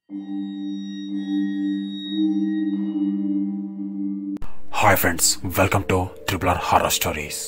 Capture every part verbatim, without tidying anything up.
Hi friends, welcome to triple R horror stories.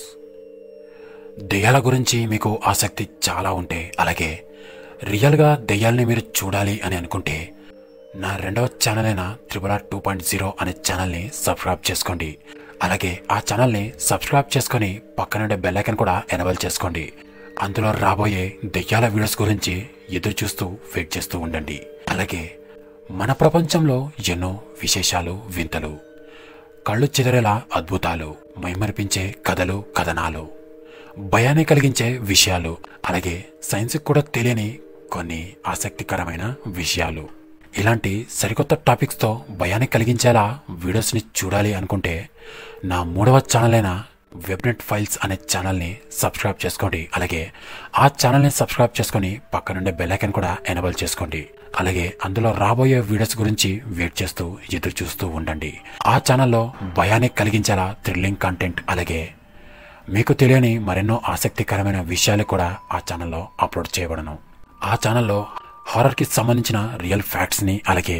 దెయ్యాల గురించి మీకు ఆసక్తి చాలా ఉంటే, అలాగే రియల్గా దెయ్యాల్ని మీరు చూడాలి అని అనుకుంటే నా రెండవ ఛానల్ అయిన triple R two point zero అనే ఛానల్ని సబ్స్క్రైబ్ చేసుకోండి. అలాగే ఆ ఛానల్ని సబ్స్క్రైబ్ చేసుకొని పక్కనుండే బెల్ ఐకాన్ కూడా ఎనేబుల్ చేసుకోండి. అందులో రాబోయే దెయ్యాల వీడియోస్ గురించి ఎదురు చూస్తూ వెయిట్ చేస్తూ ఉండండి. అలాగే మన ప్రపంచంలో ఎన్నో విశేషాలు, వింతలు, కళ్ళు చెదరేలా అద్భుతాలు, మైమరిపించే కథలు, కథనాలు, భయాన్ని కలిగించే విషయాలు, అలాగే సైన్స్కి కూడా తెలియని కొన్ని ఆసక్తికరమైన విషయాలు, ఇలాంటి సరికొత్త టాపిక్స్తో భయాన్ని కలిగించేలా వీడియోస్ని చూడాలి అనుకుంటే నా మూడవ ఛానల్ అయిన వెబ్నెట్ ఫైల్స్ అనే ఛానల్ని సబ్స్క్రైబ్ చేసుకోండి. అలాగే ఆ ఛానల్ని సబ్స్క్రైబ్ చేసుకొని పక్కనుండే బెల్ ఐకాన్ కూడా ఎనేబుల్ చేసుకోండి. అలాగే అందులో రాబోయే వీడియోస్ గురించి వెయిట్ చేస్తూ ఎదురు చూస్తూ ఉండండి. ఆ ఛానల్లో భయాన్ని కలిగించేలా థ్రిల్లింగ్ కంటెంట్, అలాగే మీకు తెలియని మరెన్నో ఆసక్తికరమైన విషయాలు కూడా ఆ ఛానల్లో అప్లోడ్ చేయబడను. ఆ ఛానల్లో హారర్కి సంబంధించిన రియల్ ఫ్యాక్ట్స్ని, అలాగే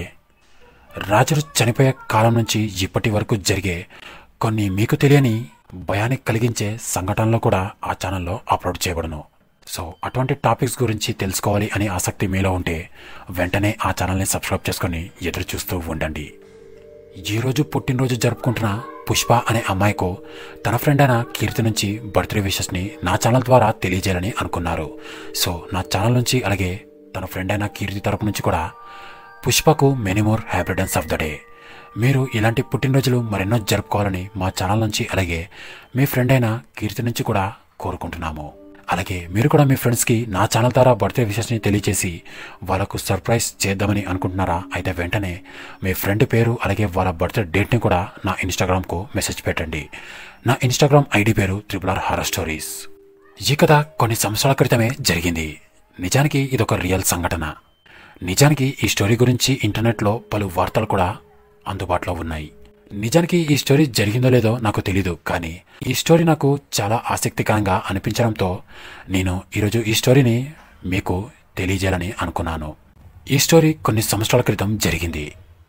రాజులు చనిపోయే కాలం నుంచి ఇప్పటి వరకు జరిగే కొన్ని మీకు తెలియని భయాన్ని కలిగించే సంఘటనలు కూడా ఆ ఛానల్లో అప్లోడ్ చేయబడను. సో అటువంటి టాపిక్స్ గురించి తెలుసుకోవాలి అని ఆసక్తి మీలో ఉంటే వెంటనే ఆ ఛానల్ని సబ్స్క్రైబ్ చేసుకొని ఎదురు చూస్తూ ఉండండి. ఈరోజు పుట్టినరోజు జరుపుకుంటున్న పుష్ప అనే అమ్మాయికు తన ఫ్రెండ్ అయిన కీర్తి నుంచి బర్త్డే విషెస్ని నా ఛానల్ ద్వారా తెలియజేయాలని అనుకున్నారు. సో నా ఛానల్ నుంచి, అలాగే తన ఫ్రెండ్ అయిన కీర్తి తరపు నుంచి కూడా పుష్పకు many more happy returns of the day. మీరు ఇలాంటి పుట్టినరోజులు మరెన్నో జరుపుకోవాలని మా ఛానల్ నుంచి, అలాగే మీ ఫ్రెండ్ అయిన కీర్తి నుంచి కూడా కోరుకుంటున్నాము. అలాగే మీరు కూడా మీ ఫ్రెండ్స్కి నా ఛానల్ ద్వారా బర్త్డే విషెస్ని తెలియజేసి వాళ్ళకు సర్ప్రైజ్ చేద్దామని అనుకుంటున్నారా? అయితే వెంటనే మీ ఫ్రెండ్ పేరు, అలాగే వాళ్ళ బర్త్డే డేట్ని కూడా నా ఇన్స్టాగ్రామ్కు మెసేజ్ పెట్టండి. నా ఇన్స్టాగ్రామ్ ఐడి పేరు ట్రిపుల్ ఆర్ హారర్ స్టోరీస్. ఈ కథ కొన్ని సంవత్సరాల క్రితమే జరిగింది. నిజానికి ఇదొక రియల్ సంఘటన. నిజానికి ఈ స్టోరీ గురించి ఇంటర్నెట్లో పలు వార్తలు కూడా అందుబాటులో ఉన్నాయి. నిజానికి ఈ స్టోరీ జరిగిందో లేదో నాకు తెలీదు, కానీ ఈ స్టోరీ నాకు చాలా ఆసక్తికరంగా అనిపించడంతో నేను ఈరోజు ఈ స్టోరీని మీకు తెలియజేయాలని అనుకున్నాను. ఈ స్టోరీ కొన్ని సంవత్సరాల క్రితం జరిగింది.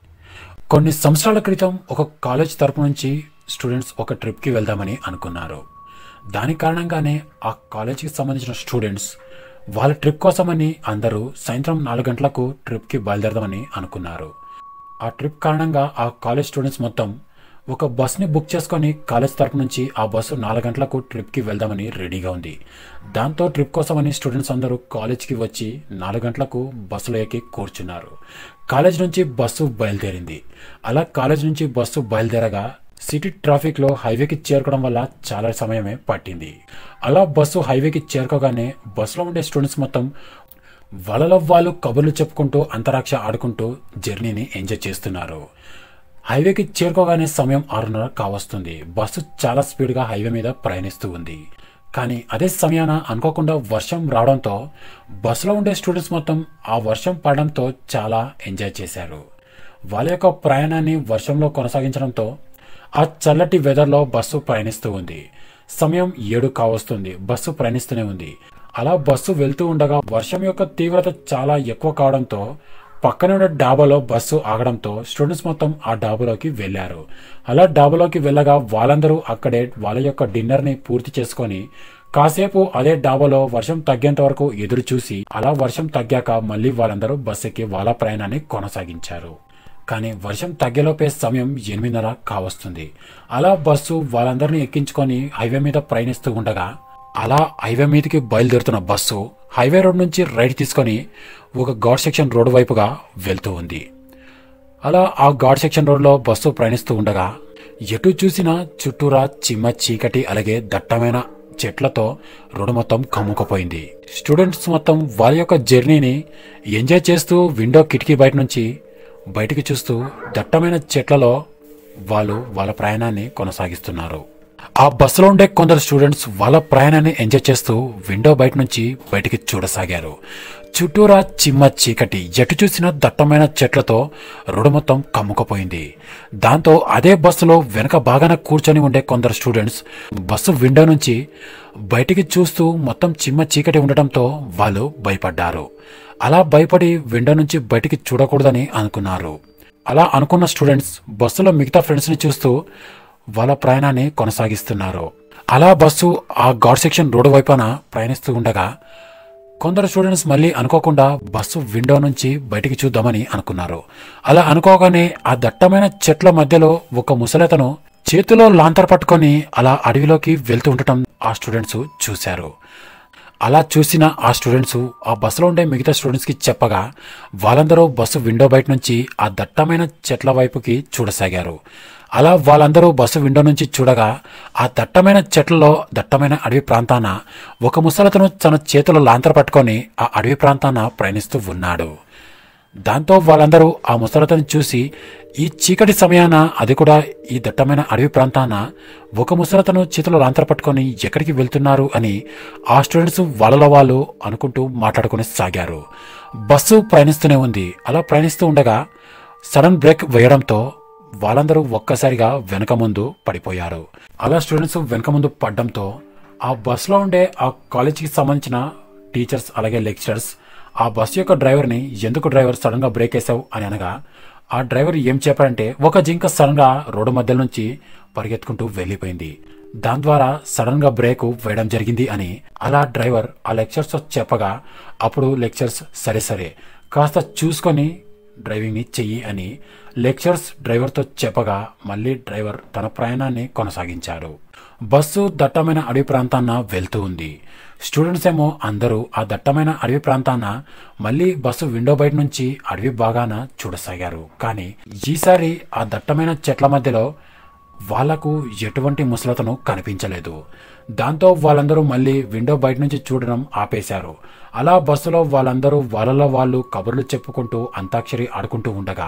కొన్ని సంవత్సరాల క్రితం ఒక కాలేజ్ తరపు నుంచి స్టూడెంట్స్ ఒక ట్రిప్కి వెళ్దామని అనుకున్నారు. దాని కారణంగానే ఆ కాలేజీకి సంబంధించిన స్టూడెంట్స్ వాళ్ళ ట్రిప్ కోసమని అందరూ సాయంత్రం నాలుగు గంటలకు ట్రిప్కి బయలుదేరదామని అనుకున్నారు. ఆ ట్రిప్ కారణంగా ఆ కాలేజ్ స్టూడెంట్స్ మొత్తం ఒక బస్ని బుక్ చేసుకొని కాలేజ్ తరపు నుంచి ఆ బస్సు నాలుగు గంటలకు ట్రిప్కి వెళ్దామని రెడీగా ఉంది. దాంతో ట్రిప్ కోసమని స్టూడెంట్స్ అందరూ కాలేజ్కి వచ్చి నాలుగు గంటలకు బస్సులో ఎక్కి కూర్చున్నారు. కాలేజ్ నుంచి బస్సు బయలుదేరింది. అలా కాలేజ్ నుంచి బస్సు బయలుదేరగా సిటీ ట్రాఫిక్లో హైవేకి చేరుకోవడం వల్ల చాలా సమయమే పట్టింది. అలా బస్సు హైవేకి చేరుకోగానే బస్సులో ఉండే స్టూడెంట్స్ మొత్తం వాళ్ళలో వాళ్ళు కబుర్లు చెప్పుకుంటూ అంతరాక్ష ఆడుకుంటూ జర్నీని ఎంజాయ్ చేస్తున్నారు. హైవేకి చేరుకోగానే సమయం ఆరున్నర కావస్తుంది. బస్సు చాలా స్పీడ్గా హైవే మీద ప్రయాణిస్తూ ఉంది. కానీ అదే సమయాన అనుకోకుండా వర్షం రావడంతో బస్సులో ఉండే స్టూడెంట్స్ మొత్తం ఆ వర్షం పడడంతో చాలా ఎంజాయ్ చేశారు. వాళ్ళ యొక్క ప్రయాణాన్ని వర్షంలో కొనసాగించడంతో ఆ చల్లటి వెదర్లో బస్సు ప్రయాణిస్తూ ఉంది. సమయం ఏడు కావస్తుంది. బస్సు ప్రయాణిస్తూనే ఉంది. అలా బస్సు వెళ్తూ ఉండగా వర్షం యొక్క తీవ్రత చాలా ఎక్కువ కావడంతో పక్కనే ఉన్న డాబాలో బస్సు ఆగడంతో స్టూడెంట్స్ మొత్తం ఆ డాబాలోకి వెళ్లారు. అలా డాబాలోకి వెళ్ళగా వాళ్ళందరూ అక్కడే వాళ్ళ యొక్క డిన్నర్ని పూర్తి చేసుకొని కాసేపు అదే డాబాలో వర్షం తగ్గేంత వరకు ఎదురు చూసి, అలా వర్షం తగ్గాక మళ్ళీ వాళ్ళందరూ బస్సు ఎక్కి వాళ్ళ ప్రయాణాన్ని కొనసాగించారు. కానీ వర్షం తగ్గేలోపే సమయం ఎనిమిదిన్నర కావస్తుంది. అలా బస్సు వాళ్ళందరినీ ఎక్కించుకొని హైవే మీద ప్రయాణిస్తూ ఉండగా, అలా హైవే మీదకి బయలుదేరుతున్న బస్సు హైవే రోడ్ నుంచి రైట్ తీసుకొని ఒక ఘాట్ సెక్షన్ రోడ్డు వైపుగా వెళ్తూ ఉంది. అలా ఆ ఘాట్ సెక్షన్ రోడ్లో బస్సు ప్రయాణిస్తూ ఉండగా ఎటు చూసినా చుట్టూరా చిమ్మ చీకటి, అలాగే దట్టమైన చెట్లతో రోడ్డు మొత్తం కమ్ముకుపోయింది. స్టూడెంట్స్ మొత్తం వాళ్ళ యొక్క జర్నీని ఎంజాయ్ చేస్తూ విండో కిటికీ బయట నుంచి బయటికి చూస్తూ దట్టమైన చెట్లలో వాళ్ళు వాళ్ళ ప్రయాణాన్ని కొనసాగిస్తున్నారు. ఆ బస్సులో ఉండే కొందరు స్టూడెంట్స్ వాళ్ళ ప్రయాణాన్ని ఎంజాయ్ చేస్తూ విండో బయట నుంచి బయటికి చూడసాగారు. చుట్టూరా చిమ్మ చీకటి, ఎటు చూసిన దట్టమైన చెట్లతో రోడ్డు మొత్తం కమ్ముకుపోయింది. దాంతో అదే బస్సులో వెనక బాగాన కూర్చొని ఉండే కొందరు స్టూడెంట్స్ బస్సు విండో నుంచి బయటికి చూస్తూ మొత్తం చిమ్మ చీకటి ఉండటంతో వాళ్ళు భయపడ్డారు. అలా భయపడి విండో నుంచి బయటికి చూడకూడదని అనుకున్నారు. అలా అనుకున్న స్టూడెంట్స్ బస్సులో మిగతా ఫ్రెండ్స్ని చూస్తూ వాళ్ళ ప్రయాణాన్ని కొనసాగిస్తున్నారు. అలా బస్సు ఆ ఘాట్ సెక్షన్ రోడ్డు వైపున ప్రయాణిస్తూ ఉండగా కొందరు స్టూడెంట్స్ మళ్ళీ అనుకోకుండా బస్సు విండో నుంచి బయటికి చూద్దామని అనుకున్నారు. అలా అనుకోగానే ఆ దట్టమైన చెట్ల మధ్యలో ఒక ముసలతను చేతిలో లాంతర్ పట్టుకొని అలా అడవిలోకి వెళ్తూ ఉండటం ఆ స్టూడెంట్స్ చూశారు. అలా చూసిన ఆ స్టూడెంట్స్ ఆ బస్సులో ఉండే మిగతా స్టూడెంట్స్కి చెప్పగా వాళ్ళందరూ బస్సు విండో బయట నుంచి ఆ దట్టమైన చెట్ల వైపుకి చూడసాగారు. అలా వాళ్ళందరూ బస్సు విండో నుంచి చూడగా ఆ దట్టమైన చెట్లలో దట్టమైన అడవి ప్రాంతాన ఒక ముసలతను తన చేతుల లాంతర్ పట్టుకొని ఆ అడవి ప్రాంతాన ప్రయాణిస్తూ ఉన్నాడు. దాంతో వాళ్ళందరూ ఆ ముసలతను చూసి ఈ చీకటి సమయాన, అది కూడా ఈ దట్టమైన అడవి ప్రాంతాన ఒక ముసలతను చేతుల లాంతర్ పట్టుకొని ఎక్కడికి వెళ్తున్నారు అని ఆ స్టూడెంట్స్ వాళ్ళలో వాళ్ళు అనుకుంటూ మాట్లాడుకుని సాగారు. బస్సు ప్రయాణిస్తూనే ఉంది. అలా ప్రయాణిస్తూ ఉండగా సడన్ బ్రేక్ వేయడంతో వాళ్ళందరూ ఒక్కసారిగా వెనక ముందు పడిపోయారు. అలా స్టూడెంట్స్ వెనక ముందు పడ్డంతో ఆ బస్సులో ఉండే ఆ కాలేజీకి సంబంధించిన టీచర్స్ అలాగే లెక్చరర్స్ ఆ బస్సు యొక్క డ్రైవర్ని, ఎందుకు డ్రైవర్ సడన్ గా బ్రేక్ వేసావు అని అనగా ఆ డ్రైవర్ ఏం చెప్పాడంటే ఒక జింక సడన్ గా రోడ్డు మధ్య నుంచి పరిగెత్తుకుంటూ వెళ్లిపోయింది, దాని ద్వారా సడన్ గా బ్రేక్ వేయడం జరిగింది అని అలా డ్రైవర్ ఆ లెక్చర్స్ చెప్పగా అప్పుడు లెక్చర్స్ సరే సరే కాస్త చూసుకొని డ్రైవింగ్ ని చెయ్యి అని లెక్చర్స్ డ్రైవర్తో చెప్పగా మళ్లీ డ్రైవర్ తన ప్రయాణాన్ని కొనసాగించారు. బస్సు దట్టమైన అడవి ప్రాంతాన వెళ్తూ ఉంది. స్టూడెంట్స్ ఏమో అందరూ ఆ దట్టమైన అడవి ప్రాంతాన మళ్లీ బస్సు విండో బయట నుంచి అడవి బాగాన చూడసాగారు. కానీ ఈసారి ఆ దట్టమైన చెట్ల మధ్యలో వాళ్లకు ఎటువంటి ముసలతను కనిపించలేదు. దాంతో వాళ్ళందరూ మళ్లీ విండో బయట నుంచి చూడడం ఆపేశారు. అలా బస్సులో వాళ్ళందరూ వాళ్ళలో వాళ్ళు కబుర్లు చెప్పుకుంటూ అంతాక్షరి ఆడుకుంటూ ఉండగా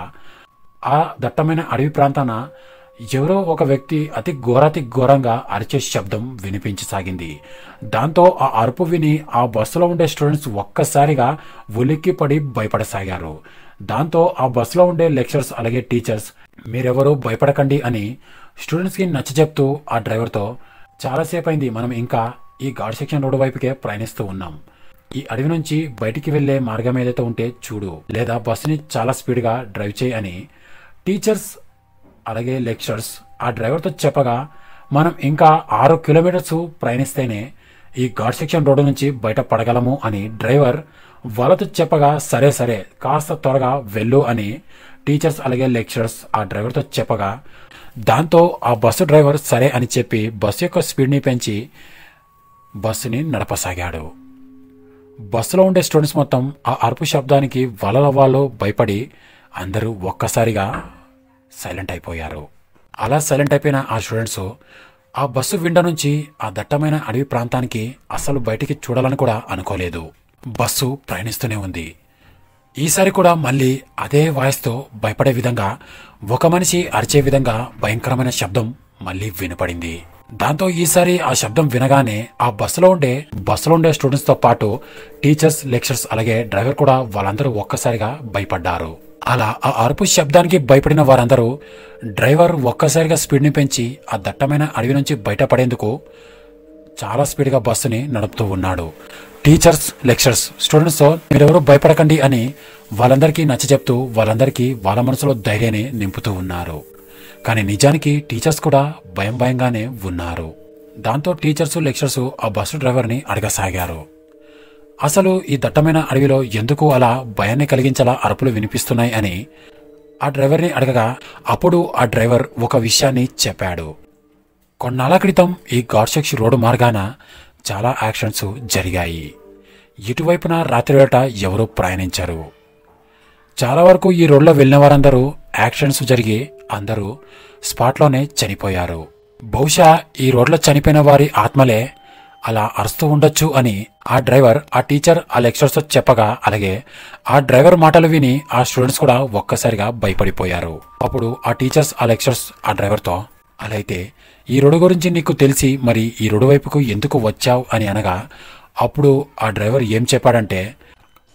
ఆ దట్టమైన అడవి ప్రాంతాన ఎవరో ఒక వ్యక్తి అతి ఘోరాతి ఘోరంగా అరిచే శబ్దం వినిపించసాగింది. దాంతో ఆ అరుపు విని ఆ బస్సులో ఉండే స్టూడెంట్స్ ఒక్కసారిగా ఉలిక్కి పడి భయపడసాగారు. దాంతో ఆ బస్సులో ఉండే లెక్చరర్స్ అలాగే టీచర్స్ మీరెవరూ భయపడకండి అని స్టూడెంట్స్ కి నచ్చజెప్తూ ఆ డ్రైవర్తో చాలాసేపు అయింది, మనం ఇంకా ఈ ఘాట్ సెక్షన్ రోడ్డు వైపుకే ప్రయాణిస్తూ ఉన్నాం, ఈ అడవి నుంచి బయటికి వెళ్లే మార్గం ఏదైతే ఉంటే చూడు, లేదా బస్సుని చాలా స్పీడ్ గా డ్రైవ్ చేయి అని టీచర్స్ అలాగే లెక్చరర్స్ ఆ డ్రైవర్తో చెప్పగా మనం ఇంకా ఆరు కిలోమీటర్స్ ప్రయాణిస్తేనే ఈ ఘాట్ సెక్షన్ రోడ్డు నుంచి బయట పడగలము అని డ్రైవర్ వాళ్ళతో చెప్పగా సరే సరే కాస్త త్వరగా వెళ్ళు అని టీచర్స్ అలాగే లెక్చరర్స్ ఆ డ్రైవర్తో చెప్పగా దాంతో ఆ బస్సు డ్రైవర్ సరే అని చెప్పి బస్సు యొక్క స్పీడ్ని పెంచి బస్సుని నడపసాగాడు. బస్సులో ఉండే స్టూడెంట్స్ మొత్తం ఆ అరుపు శబ్దానికి వాళ్ళ వాళ్ళు భయపడి అందరూ ఒక్కసారిగా సైలెంట్ అయిపోయారు. అలా సైలెంట్ అయిపోయిన ఆ స్టూడెంట్స్ ఆ బస్సు విండో నుంచి ఆ దట్టమైన అడవి ప్రాంతానికి అసలు బయటికి చూడాలని కూడా అనుకోలేదు. బస్సు ప్రయాణిస్తూనే ఉంది. ఈసారి కూడా మళ్ళీ అదే వాయిస్తో భయపడే విధంగా ఒక మనిషి అరిచే విధంగా భయంకరమైన శబ్దం మళ్ళీ వినపడింది. దాంతో ఈసారి ఆ శబ్దం వినగానే ఆ బస్సులో ఉండే బస్సులో ఉండే స్టూడెంట్స్ తో పాటు టీచర్స్ లెక్చరర్స్ అలాగే డ్రైవర్ కూడా వాళ్ళందరూ ఒక్కసారిగా భయపడ్డారు. అలా ఆ అరుపు శబ్దానికి భయపడిన వారందరూ డ్రైవర్ ఒక్కసారిగా స్పీడ్ని పెంచి ఆ దట్టమైన అడవి నుంచి బయటపడేందుకు చాలా స్పీడ్గా బస్సుని నడుపుతూ ఉన్నాడు. టీచర్స్ లెక్చరర్స్ స్టూడెంట్స్తో మీరెవరూ భయపడకండి అని వాళ్ళందరికీ నచ్చచెప్తూ వాళ్ళందరికీ వాళ్ళ మనసులో ధైర్యాన్ని నింపుతూ ఉన్నారు. కానీ నిజానికి టీచర్స్ కూడా భయం భయంగానే ఉన్నారు. దాంతో టీచర్స్ లెక్చరర్స్ ఆ బస్సు డ్రైవర్ని అడగసాగారు, అసలు ఈ దట్టమైన అడవిలో ఎందుకు అలా భయాన్ని కలిగించేలా అరుపులు వినిపిస్తున్నాయి అని ఆ డ్రైవర్ని అడగగా అప్పుడు ఆ డ్రైవర్ ఒక విషయాన్ని చెప్పాడు. కొన్నాళ్ల క్రితం ఈ ఘాట్ సెక్షన్ రోడ్డు మార్గాన చాలా యాక్సిడెంట్స్ జరిగాయి. ఇటువైపున రాత్రివేళ ఎవరూ ప్రయాణించారు. చాలా వరకు ఈ రోడ్లో వెళ్ళిన వారందరూ యాక్సిడెంట్స్ జరిగి అందరూ స్పాట్లోనే చనిపోయారు. బహుశా ఈ రోడ్లో చనిపోయిన వారి ఆత్మలే అలా అరుస్తూ ఉండొచ్చు అని ఆ డ్రైవర్ ఆ టీచర్ ఆ లెక్చరర్స్ చెప్పగా అలాగే ఆ డ్రైవర్ మాటలు విని ఆ స్టూడెంట్స్ కూడా ఒక్కసారిగా భయపడిపోయారు. అప్పుడు ఆ టీచర్స్ ఆ లెక్చరర్స్ ఆ డ్రైవర్తో అలా అయితే ఈ రోడ్డు గురించి నీకు తెలిసి మరి ఈ రోడ్డు వైపుకు ఎందుకు వచ్చావు అని అనగా అప్పుడు ఆ డ్రైవర్ ఏం చెప్పాడంటే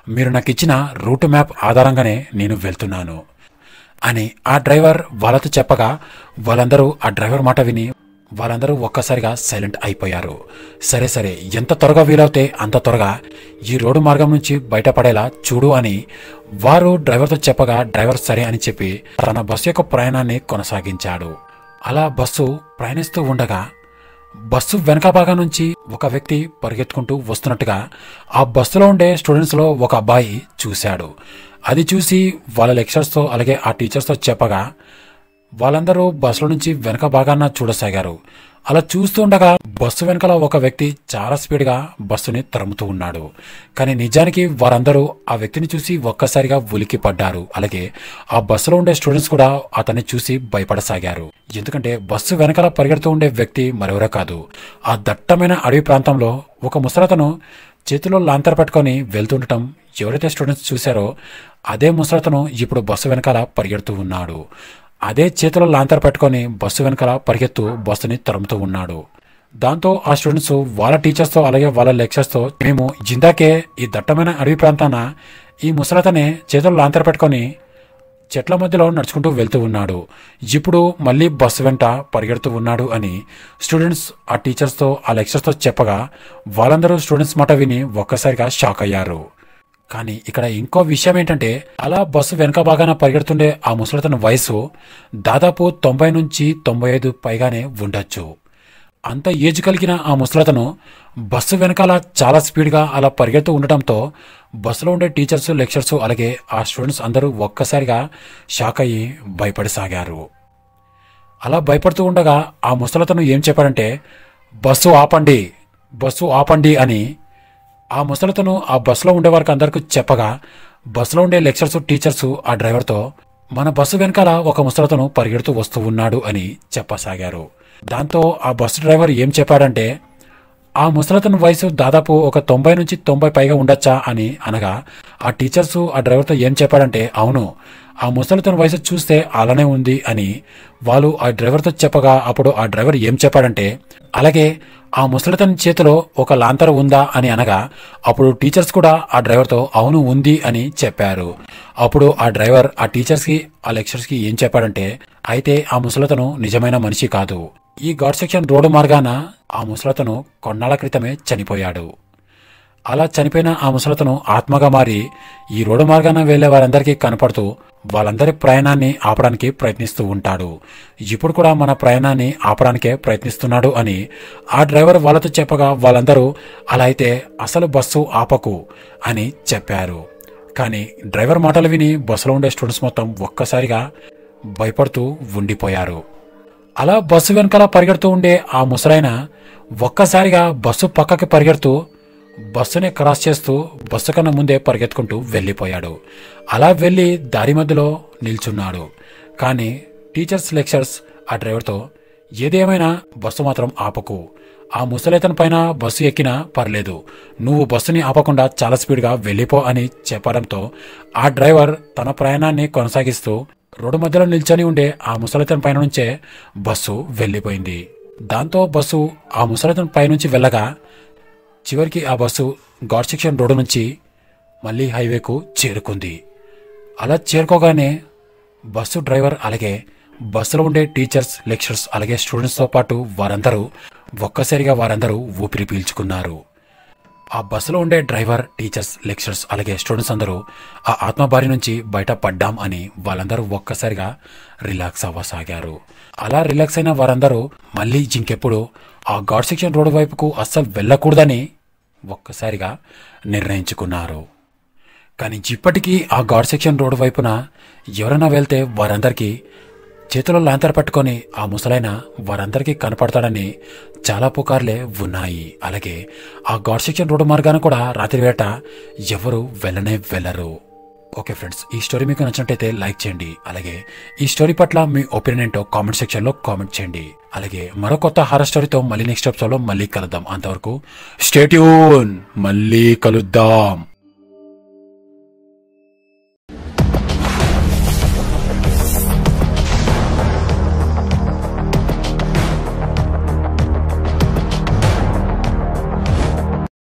మీరు నాకు ఇచ్చిన రూట్ మ్యాప్ ఆధారంగానే నేను వెళ్తున్నాను అని ఆ డ్రైవర్ వాళ్ళతో చెప్పగా వాళ్ళందరూ ఆ డ్రైవర్ మాట విని వాళ్ళందరూ ఒక్కసారిగా సైలెంట్ అయిపోయారు. సరే సరే ఎంత త్వరగా వీలవుతే అంత త్వరగా ఈ రోడ్డు మార్గం నుంచి బయటపడేలా చూడు అని వారు డ్రైవర్తో చెప్పగా డ్రైవర్ సరే అని చెప్పి తన బస్సు యొక్క ప్రయాణాన్ని కొనసాగించాడు. అలా బస్సు ప్రయాణిస్తూ ఉండగా బస్సు వెనక భాగం నుంచి ఒక వ్యక్తి పరిగెత్తుకుంటూ వస్తున్నట్టుగా ఆ బస్సులో ఉండే స్టూడెంట్స్లో ఒక అబ్బాయి చూశాడు. అది చూసి వాళ్ళ లెక్చరర్స్తో అలాగే ఆ టీచర్స్తో చెప్పగా వాళ్ళందరూ బస్సులో నుంచి వెనక భాగాన చూడసాగారు. అలా చూస్తూ ఉండగా బస్సు వెనకాల ఒక వ్యక్తి చాలా స్పీడ్గా బస్సుని తరుముతూ ఉన్నాడు. కానీ నిజానికి వారందరూ ఆ వ్యక్తిని చూసి ఒక్కసారిగా ఉలికి పడ్డారు. అలాగే ఆ బస్సులో ఉండే స్టూడెంట్స్ కూడా అతన్ని చూసి భయపడసాగారు. ఎందుకంటే బస్సు వెనకాల పరిగెడుతూ ఉండే వ్యక్తి మరెవరో కాదు, ఆ దట్టమైన అడవి ప్రాంతంలో ఒక ముసలతను చేతిలో లాంతర్ పట్టుకొని వెళ్తుండటం ఎవరైతే స్టూడెంట్స్ చూశారో అదే ముసలతను ఇప్పుడు బస్సు వెనకాల పరిగెడుతూ ఉన్నాడు. అదే చేతిలో లాంతర్ పెట్టుకొని బస్సు వెనకాల పరిగెత్తు బస్సుని తరుముతూ ఉన్నాడు. దాంతో ఆ స్టూడెంట్స్ వాళ్ళ టీచర్స్తో అలాగే వాళ్ళ లెక్చర్స్తో మేము జిందాకే ఈ దట్టమైన అడవి ప్రాంతాన ఈ ముసలతనే చేతిలో లాంతర్ పెట్టుకొని చెట్ల మధ్యలో నడుచుకుంటూ వెళ్తూ ఉన్నాడు, ఇప్పుడు మళ్ళీ బస్సు వెంట పరిగెడుతూ ఉన్నాడు అని స్టూడెంట్స్ ఆ టీచర్స్తో ఆ లెక్చర్స్తో చెప్పగా వాళ్ళందరూ స్టూడెంట్స్ మాట విని ఒక్కసారిగా షాక్ అయ్యారు. కానీ ఇక్కడ ఇంకో విషయం ఏంటంటే అలా బస్సు వెనక భాగాన పరిగెడుతుండే ఆ ముసలతన వయసు దాదాపు తొంభై నుంచి తొంభై ఐదు పైగానే ఉండొచ్చు. అంత ఏజ్ కలిగిన ఆ ముసలతను బస్సు వెనకాల చాలా స్పీడ్గా అలా పరిగెడుతూ ఉండటంతో బస్సులో ఉండే టీచర్స్ లెక్చర్స్ అలాగే ఆ స్టూడెంట్స్ అందరూ ఒక్కసారిగా షాక్ అయ్యి భయపడసాగారు. అలా భయపడుతూ ఉండగా ఆ ముసలతను ఏం చెప్పాడంటే బస్సు ఆపండి బస్సు ఆపండి అని ఆ ముసలతను ఆ బస్సులో ఉండే వారికి అందరికీ చెప్పగా బస్సులో ఉండే లెక్చర్స్ టీచర్స్ ఆ డ్రైవర్తో మన బస్సు వెనకాల ఒక ముసలతను పరిగెడుతూ వస్తూ ఉన్నాడు అని చెప్పసాగారు. దాంతో ఆ బస్సు డ్రైవర్ ఏం చెప్పాడంటే ఆ ముసలతను వయసు దాదాపు ఒక తొంభై నుంచి తొంభై పైగా ఉండొచ్చా అని అనగా ఆ టీచర్స్ ఆ డ్రైవర్తో ఏం చెప్పాడంటే అవును ఆ ముసలతను వయసు చూస్తే అలానే ఉంది అని వాళ్ళు ఆ డ్రైవర్తో చెప్పగా అప్పుడు ఆ డ్రైవర్ ఏం చెప్పాడంటే అలాగే ఆ ముసలితని చేతిలో ఒక లాంతర్ ఉందా అని అనగా అప్పుడు టీచర్స్ కూడా ఆ డ్రైవర్తో అవును ఉంది అని చెప్పారు. అప్పుడు ఆ డ్రైవర్ ఆ టీచర్స్కి ఆ లెక్చర్స్కి ఏం చెప్పాడంటే అయితే ఆ ముసలితను నిజమైన మనిషి కాదు, ఈ ఘాట్ సెక్షన్ రోడ్డు మార్గాన ఆ ముసలితను కొన్నాళ్ల క్రితమే చనిపోయాడు. అలా చనిపోయిన ఆ ముసలితను ఆత్మగా మారి ఈ రోడ్డు మార్గాన వెళ్లే వారందరికీ కనపడుతూ వాళ్ళందరి ప్రయాణాన్ని ఆపడానికి ప్రయత్నిస్తూ ఉంటాడు. ఇప్పుడు కూడా మన ప్రయాణాన్ని ఆపడానికే ప్రయత్నిస్తున్నాడు అని ఆ డ్రైవర్ వాళ్ళతో చెప్పగా వాళ్ళందరూ అలా అయితే అసలు బస్సు ఆపకు అని చెప్పారు. కానీ డ్రైవర్ మాటలు విని బస్సులో ఉండే స్టూడెంట్స్ మొత్తం ఒక్కసారిగా భయపడుతూ ఉండిపోయారు. అలా బస్సు వెనకాల పరిగెడుతూ ఉండే ఆ ముసలాయన ఒక్కసారిగా బస్సు పక్కకి పరిగెడుతూ బస్సుని క్రాస్ చేస్తూ బస్సు కన్నా ముందే పరిగెత్తుకుంటూ వెళ్ళిపోయాడు. అలా వెళ్ళి దారి మధ్యలో నిల్చున్నాడు. కానీ టీచర్స్ లెక్చర్స్ ఆ డ్రైవర్తో ఏదేమైనా బస్సు మాత్రం ఆపకు, ఆ ముసలితన పైన బస్సు ఎక్కినా పర్లేదు, నువ్వు బస్సుని ఆపకుండా చాలా స్పీడ్గా వెళ్ళిపో అని చెప్పడంతో ఆ డ్రైవర్ తన ప్రయాణాన్ని కొనసాగిస్తూ రోడ్డు మధ్యలో నిల్చొని ఉండే ఆ ముసలితన పైన నుంచే బస్సు వెళ్ళిపోయింది. దాంతో బస్సు ఆ ముసలితన పై నుంచి వెళ్ళగా చివరికి ఆ బస్సు ఘాట్ సెక్షన్ రోడ్డు నుంచి మళ్ళీ హైవేకు చేరుకుంది. అలా చేరుకోగానే బస్సు డ్రైవర్ అలాగే బస్సులో ఉండే టీచర్స్ లెక్చరర్స్ అలాగే స్టూడెంట్స్తో పాటు వారందరూ ఒక్కసారిగా వారందరూ ఊపిరి పీల్చుకున్నారు. ఆ బస్సులో ఉండే డ్రైవర్ టీచర్స్ లెక్చరర్స్ అలాగే స్టూడెంట్స్ అందరూ ఆ ఆత్మబారి నుంచి బయట పడ్డాం అని వాళ్ళందరూ ఒక్కసారిగా రిలాక్స్ అవ్వసాగారు. అలా రిలాక్స్ అయిన వారందరూ మళ్ళీ ఇంకెప్పుడు ఆ ఘాట్ సెక్షన్ రోడ్డు వైపుకు అస్సలు వెళ్ళకూడదని ఒక్కసారిగా నిర్ణయించుకున్నారు. కానీ ఇప్పటికీ ఆ ఘాట్ సెక్షన్ రోడ్డు వైపున ఎవరైనా వెళ్తే వారందరికీ చేతిలో లాంతర్ పట్టుకొని ఆ ముసలైన వారందరికీ కనపడతాడని చాలా పుకార్లే ఉన్నాయి. అలాగే ఆ ఘాట్ సెక్షన్ రోడ్డు మార్గాన కూడా రాత్రి వేట ఎవరు వెళ్ళనే వెళ్ళరు. ఓకే ఫ్రెండ్స్, ఈ స్టోరీ మీకు నచ్చినట్టయితే లైక్ చేయండి. అలాగే ఈ స్టోరీ పట్ల మీ ఒపీనియన్ ఏంటో కామెంట్ సెక్షన్ లో కామెంట్ చేయండి. అలాగే మరో కొత్త హారర్ స్టోరీతో మళ్ళీ నెక్స్ట్ ఎపిసోడ్ లో మళ్ళీ కలుద్దాం. అంతవరకు స్టే ట్యూన్, మళ్ళీ కలుద్దాం.